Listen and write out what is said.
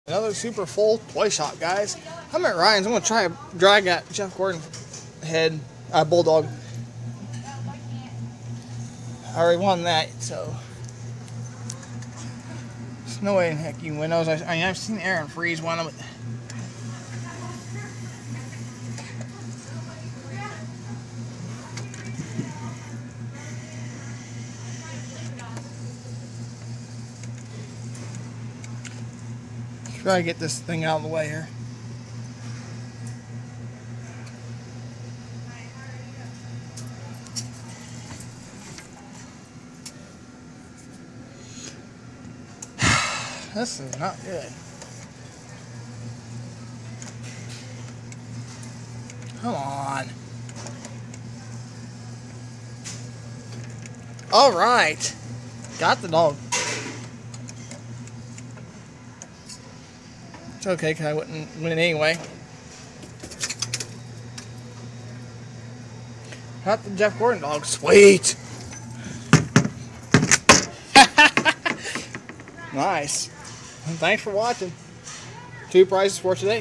Another super full toy shop, guys. I'm at Ryan's. I'm gonna try to drag that Jeff Gordon head, bulldog. I already won that, so there's no way in heck you can win those. I mean, I've seen Aaron Freeze win them. Try to get this thing out of the way here. This is not good. Come on. All right. Got the dog. It's okay, because I wouldn't win it anyway. Got the Jeff Gordon dog. Sweet! Nice. Thanks for watching. 2 prizes for today.